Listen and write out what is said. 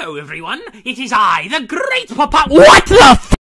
Hello, everyone. It is I, the Great Papa. What the f?